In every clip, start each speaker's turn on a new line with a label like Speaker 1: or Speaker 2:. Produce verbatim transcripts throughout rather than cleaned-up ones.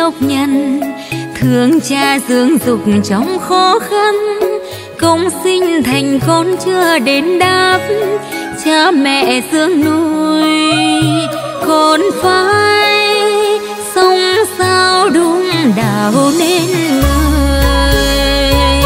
Speaker 1: nhọc nhằn, thương cha dưỡng dục trong khó khăn, công sinh thành con chưa đến đáp, cha mẹ dưỡng nuôi con phải sống sao đúng đạo nên người.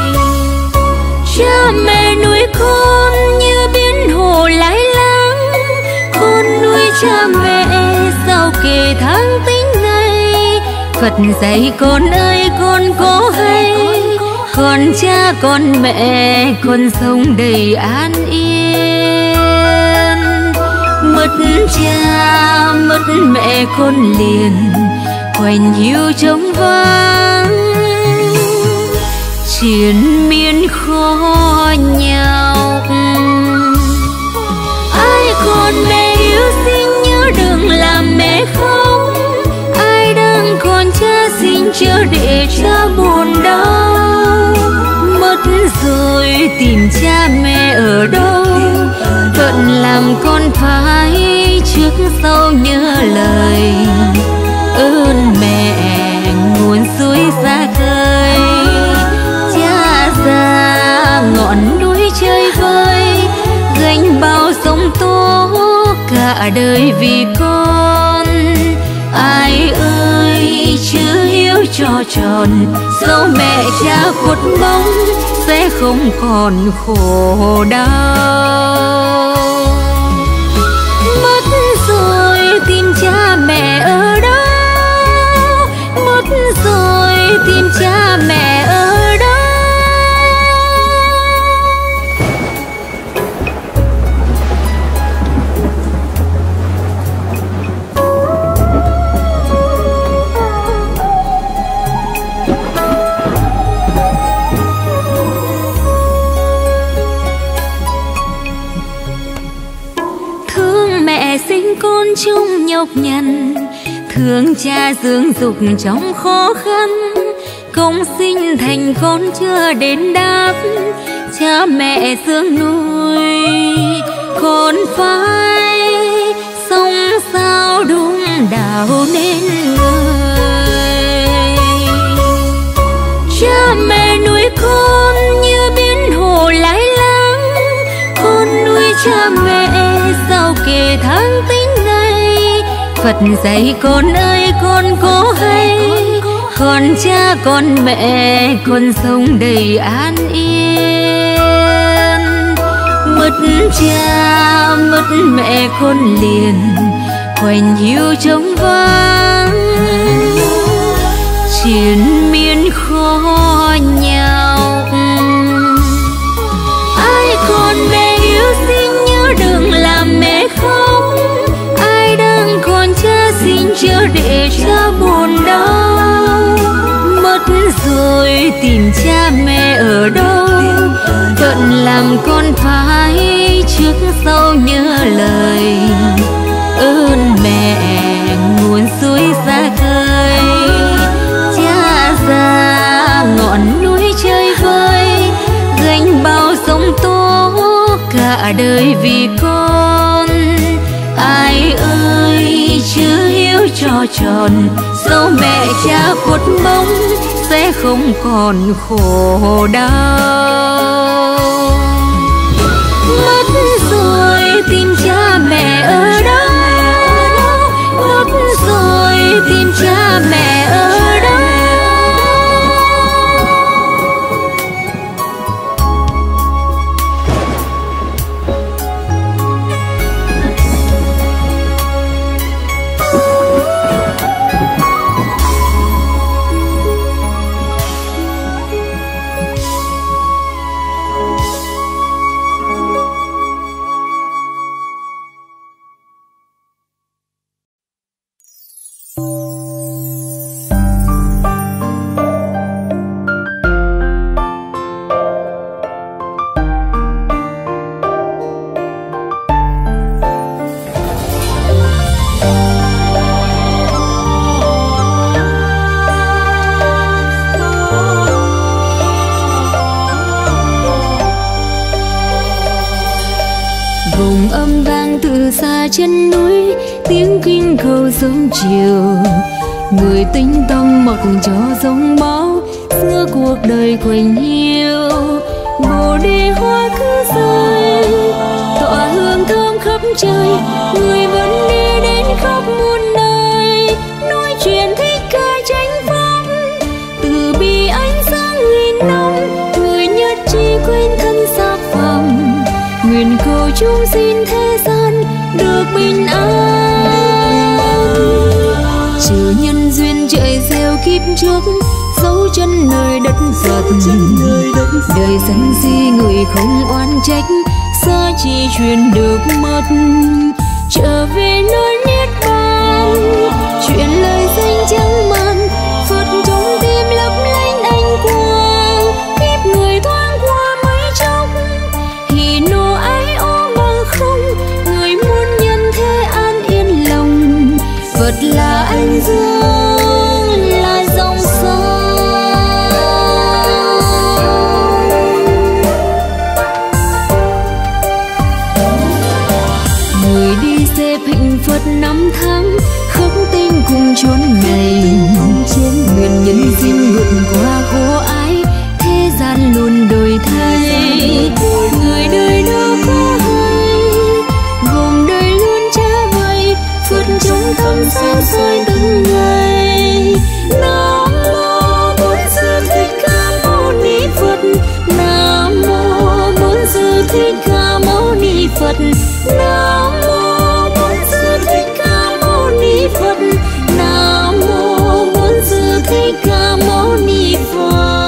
Speaker 1: Cha mẹ nuôi con như biển hồ lái láng, con nuôi cha mẹ sao kể tháng tính ngày. Phật dạy con ơi con có hay, con cha con mẹ con sống đầy an yên. Mất cha mất mẹ con liền quanh hiu trống vắng, triền miên khó nhọc. Ai còn mẹ yêu xin nhớ đừng làm mẹ khóc, ai đang còn cha xin chớ để cha buồn đau. Mất rồi tìm cha mẹ ở đâu, phận làm con phải trước sau nhớ lời. Ơn mẹ nguồn suối xa khơi, cha già ngọn núi chơi vơi, gánh bao sông tố cả đời vì con. Ai ơi chưa hiếu cho tròn, dẫu mẹ cha khuất bóng sẽ không còn khổ đau. Mất rồi tìm cha mẹ ở đâu, mất rồi tìm cha mẹ ở đâu. Sinh con trong nhọc nhằn, thương cha dưỡng dục trong khó khăn, công sinh thành con chưa đến đáp, cha mẹ dưỡng nuôi con phải sống sao đúng đạo nên người. Cha mẹ nuôi con như biển hồ lái láng, con nuôi cha mẹ sao kể tháng tính ngày. Phật dạy con ơi con có hay, con cha con mẹ con sống đầy an yên. Mất cha mất mẹ con liền quanh hiu trống vắng, triền miên khó nhọc. Ai còn mẹ yêu xin nhớ đừng làm mẹ khóc, ai đang còn cha xin chớ để cha buồn đau. Mất rồi tìm cha mẹ ở đâu, phận làm con phải trước sau nhớ lời. Ơn mẹ nguồn suối xa khơi, cha già ngọn núi chơi vơi, gánh bao sông tố cả đời vì con. Ai ơi chưa hiếu cho tròn, dẫu mẹ cha khuất bóng sẽ không còn khổ đau. Mất rồi tìm cha mẹ ở đâu, mất rồi tìm cha mẹ ở đâu.
Speaker 2: Chân núi tiếng kinh cầu sớm chiều,
Speaker 1: người tĩnh tâm mặc cho giống báo, xưa cuộc đời quạnh hiu bồ đề hoa cứ rơi tỏa hương thơm khắp trời, người vẫn đi đến khắp muôn nơi nói chuyện thích ca chánh pháp, từ bi ánh sáng nghìn năm, người nhất trí quên thân xác phàm, nguyện cầu chúng sinh thế gian được bình an. Trừ nhân duyên trời gieo kiếp trước, dấu chân nơi đất Phật, đời sân si người không oan trách, xa chỉ truyền được mất trở về nơi niết bàn, chuyện lời danh chẳng màn Phật trong tim lấp lánh ánh quang, kiếp người thoáng qua mấy chốc hỉ nộ ái ố bằng không, người muốn nhân thế an yên lòng, Phật là anh dương là dòng sông. Người đi xếp hạnh Phật năm tháng khắc tên cùng chốn này, nguyện nhân xin vượt qua khổ ái, thế gian luôn đổi thay, người đời đâu có hay gồm đời luôn trả vậy, Phật trong tâm sáng soi từng ngày. Nam mô Bổn Sư Thích Ca Mâu Ni Phật, Nam mô Bổn Sư Thích Ca Mâu Ni Phật, Nam mô Bổn Sư Thích Ca Mâu Ni Phật, Nam mô Bổn Sư Thích Ca Mâu Ni Phật.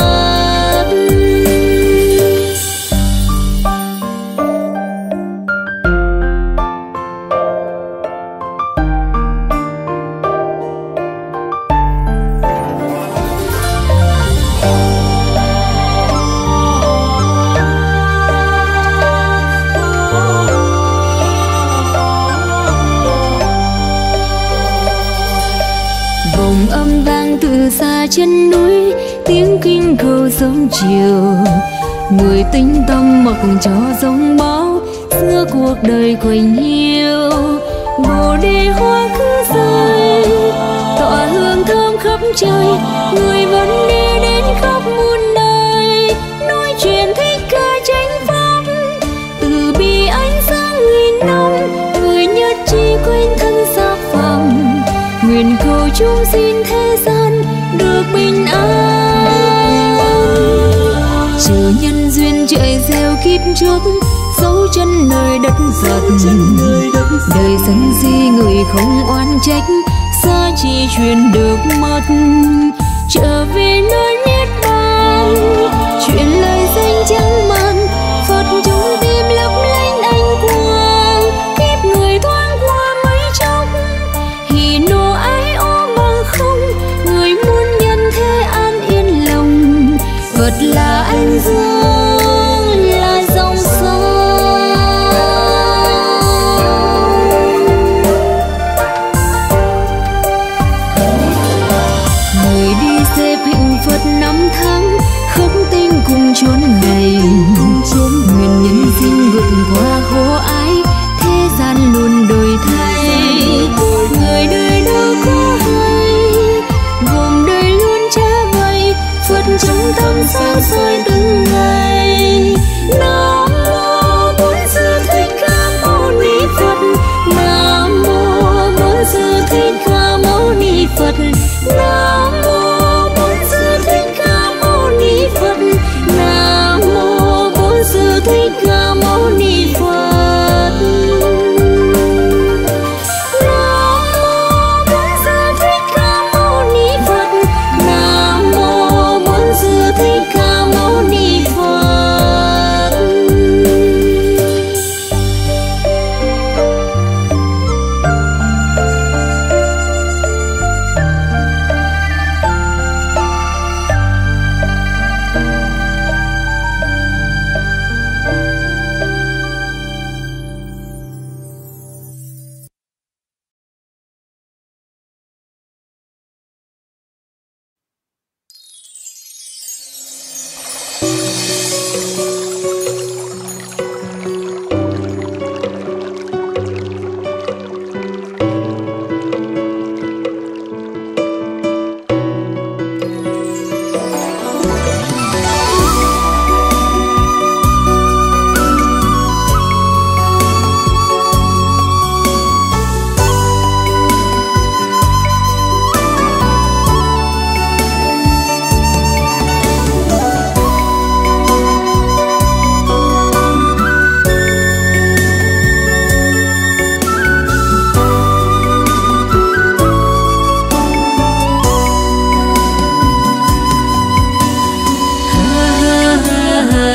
Speaker 1: Vòng âm vang từ xa chân núi, tiếng kinh cầu sớm chiều, người tĩnh tâm mặc cho giống báo, xưa cuộc đời quạnh hiu bồ đề hoa cứ rơi tỏa hương thơm khắp trời, người vẫn đi đến khắp muôn nơi nói chuyện thích ca chánh pháp, từ bi ánh sáng nghìn năm, người nhất trí quên thân xác phàm, nguyện cầu chúng sinh thế gian được bình an. Trừ nhân duyên trời gieo kiếp trước, dấu chân nơi đất Phật, đời sân si người không oan trách, xa chỉ truyền được mất trở về nơi niết bàn, chuyện lời danh chẳng màn Phật trong tim lấp lánh ánh quang, kiếp người thoáng qua mấy chốc hỉ nộ ái ố bằng không, người muốn nhân thế an yên lòng, Phật là anh dương là dòng sông. Người đi xếp hạnh Phật năm tháng khắc tên cùng chốn này, nguyện nhân xin vượt qua khổ ái, thế gian luôn đổi thay, người đời đâu có hay gồm đời luôn trả vậy, Phật trong tâm sáng soi từng ngày. Nam mô Bổn Sư Thích Ca Mâu Ni Phật, Nam mô Bổn Sư Thích Ca Mâu Ni Phật, Nam mô Bổn Sư Thích Ca Mâu Ni Phật, Nam mô Bổn Sư Thích Ca Mâu Ni Phật.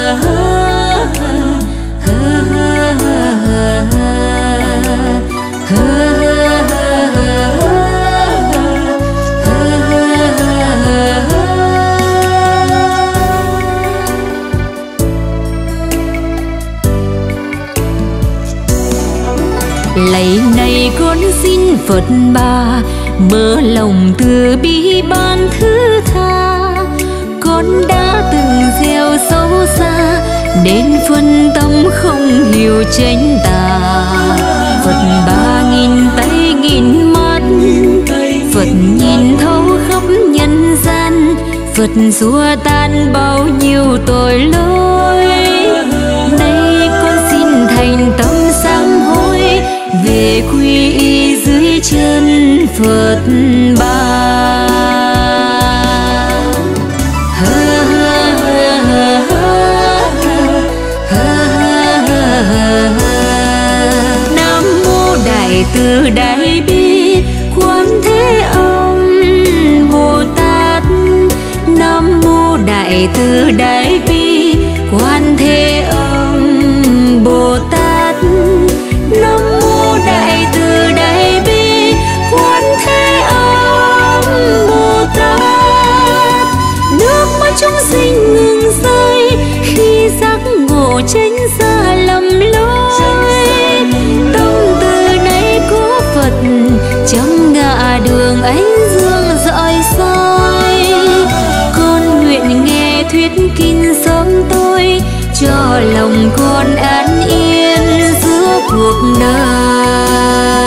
Speaker 1: Lạy này con xin Phật Bà mở lòng từ bi ban thứ tha. Con đã từng gieo sâu xa đến phân tâm không hiểu chánh tà. Phật Bà nghìn tay nghìn mắt, Phật nhìn thấu khắp nhân gian, Phật xua tan bao nhiêu tội lỗi. Nay con xin thành tâm sám hối về quy y dưới chân Phật Bà. Nam mô Đại Từ Đại Bi Quán Thế Âm Bồ Tát. Nam mô Đại Từ Đại Bi Quán Thế Âm Bồ Tát. Nam mô Đại Từ Đại Bi Quán Thế Âm Bồ Tát. Nước mắt chúng sinh ngừng rơi khi giác ngộ chánh xa lầm lối. Tâm từ nay có Phật trong ngã đường ánh dương rọi soi. Con nguyện nghe thuyết kinh sớm tôi cho lòng con an yên giữa cuộc đời.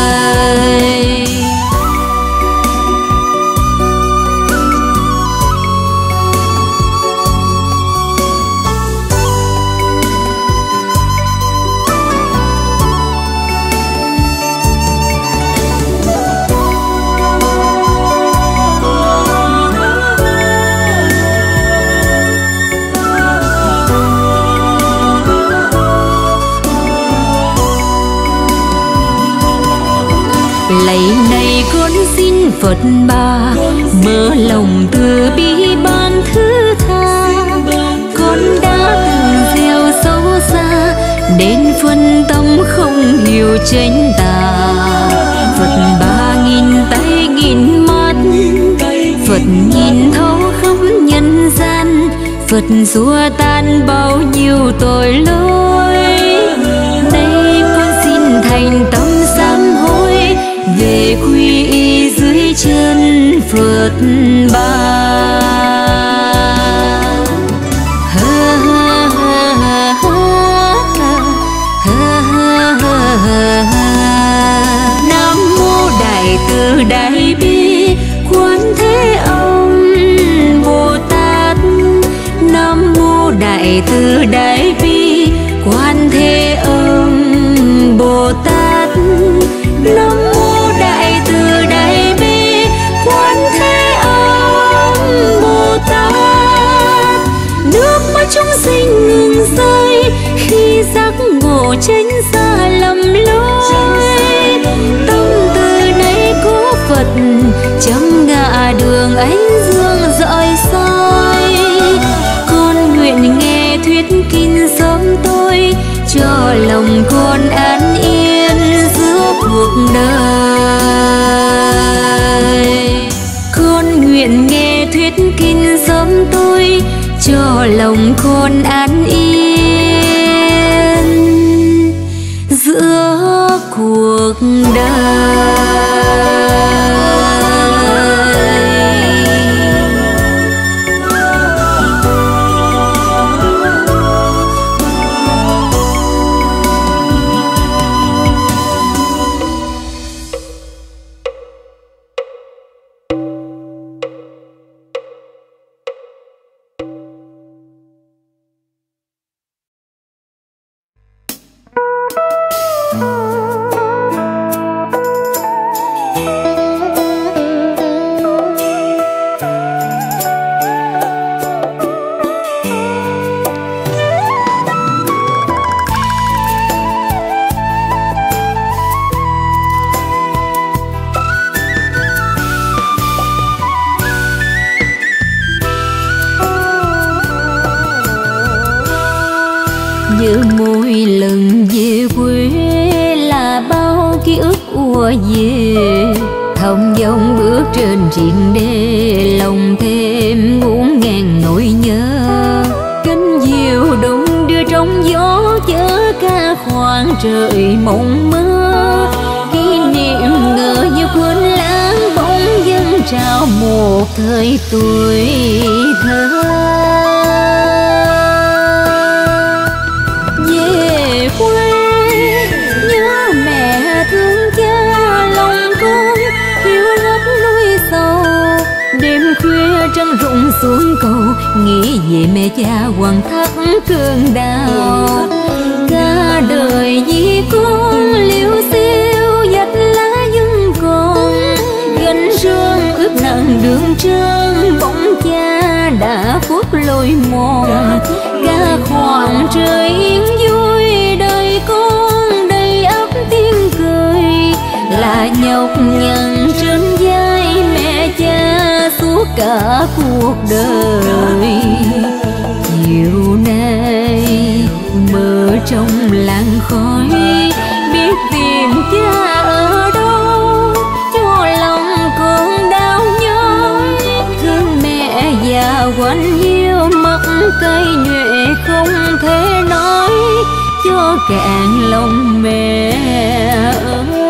Speaker 1: Lạy này con xin Phật Bà mở lòng từ bi ban thứ tha. Con đã từng gieo sâu xa đến phân tâm không hiểu chánh tà. Phật Bà nghìn tay nghìn mắt, Phật nhìn thấu khắp nhân gian, Phật xua tan bao nhiêu tội lỗi. Nay con xin thành tâm sám hối về quy y dưới chân Phật Bà. Nam mô Đại Từ Đại Bi Quán Thế Âm Bồ Tát. Nam mô Đại Từ Đại Bi Quán Thế Âm Bồ Tát. Nam mô Đại Từ Đại Bi Quán Thế Âm Bồ Tát. Nước mắt chúng sinh ngừng rơi khi giác ngộ chánh xa lầm lối. Tâm từ nay có Phật trong ngã đường ánh dương rọi soi. Con nguyện nghe thuyết kinh sớm tôi cho lòng con an yên giữa cuộc đời. Con nguyện nghe thuyết kinh sớm tôi cho lòng con an yên giữa cuộc đời. Như mỗi lần về quê là bao ký ức ùa về, thong dong bước trên triền đê, lòng thêm ngổn ngang nỗi nhớ. Cánh diều đung đưa trong gió, chở ca khoảng trời mộng mơ. Kỷ niệm ngỡ như cuốn lãng, bỗng dâng trao một thời tuổi thơ. Về quê nhớ mẹ thương cha, lòng con hiu hắt nỗi sầu. Đêm khuya trăng rụng xuống cầu, nghĩ về mẹ cha hoàng thắt cơn đau. Cả đời vì con liêu xiêu dắt lá vẫn còn, gánh sương ướt nặng đường trơn, bóng cha đã khuất lối mòn. Cả khoảng trời yên vui, đời con đầy ắp tiếng cười, là nhọc nhằn trên vai mẹ cha suốt cả cuộc đời. Chiều nay mơ trong làng khói, biết tìm cha ở đâu, cho lòng con đau nhói. Thương mẹ già quạnh hiu, mắt cay nhuệ không thể nói, cho cạn lòng mẹ ơi.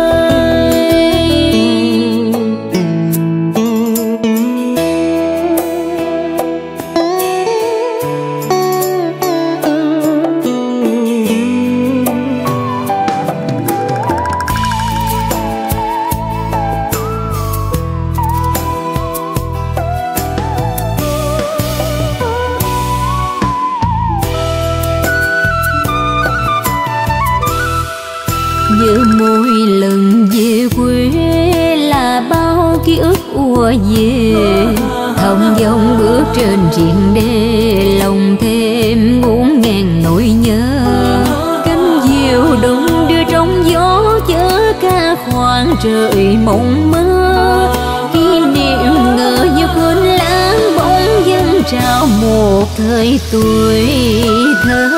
Speaker 1: Như mỗi lần về quê là bao ký ức ùa về, thong dong bước trên triền đê, lòng thêm ngổn ngang nỗi nhớ. Cánh diều đung đưa trong gió, chở ca khoảng trời mộng mơ. Kỷ niệm ngỡ như cuốn lãng, bỗng dâng trao một thời tuổi thơ.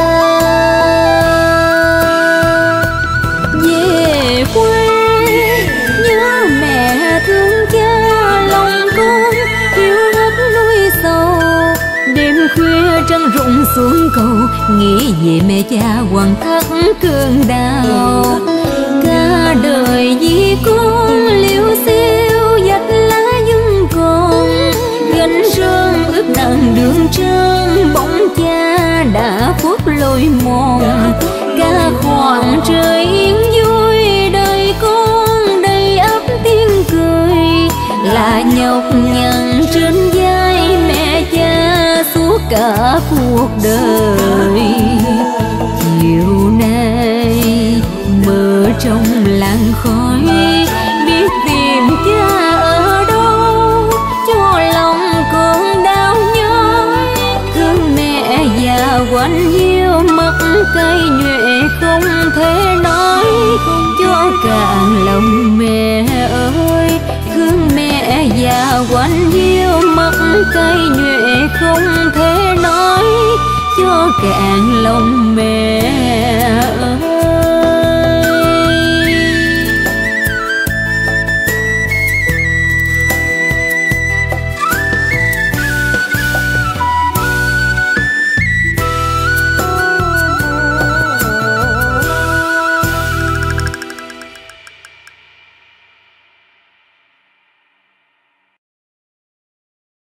Speaker 1: Quê nhớ mẹ thương cha, lòng con hiu hắt nỗi sầu. Đêm khuya trăng rụng xuống cầu, nghĩ về mẹ cha hoàng thắt cơn đau. Cả đời vì con liêu xiêu dắt lá vẫn còn, gánh sương ướt nặng đường trơn, bóng cha đã khuất lối mòn. Cả khoảng trời yên vui, đời con đầy ắp tiếng cười, là nhọc nhằn trên vai mẹ cha suốt cả cuộc đời. Chiều nay mơ trong làng khói, biết tìm cha ở đâu, cho lòng con đau nhói. Thương mẹ già quạnh hiu, mắt cay nhuệ không thể nói, cho cạn lòng mẹ ơi. Thương mẹ già quạnh hiu, mắt cay nhuệ không thể nói, cho cạn lòng mẹ.